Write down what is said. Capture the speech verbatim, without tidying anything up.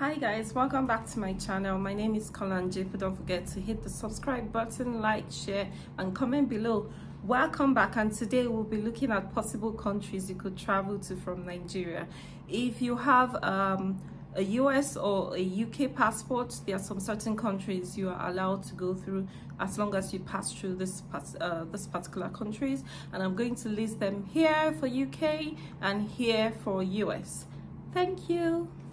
Hi guys, welcome back to my channel. My name is Conti. Don't forget to hit the subscribe button, like, share and comment below. Welcome back, and today we'll be looking at possible countries you could travel to from Nigeria. If you have um, a U S or a U K passport, there are some certain countries you are allowed to go through as long as you pass through this uh, this particular countries, and I'm going to list them here for U K and here for U S. Thank you.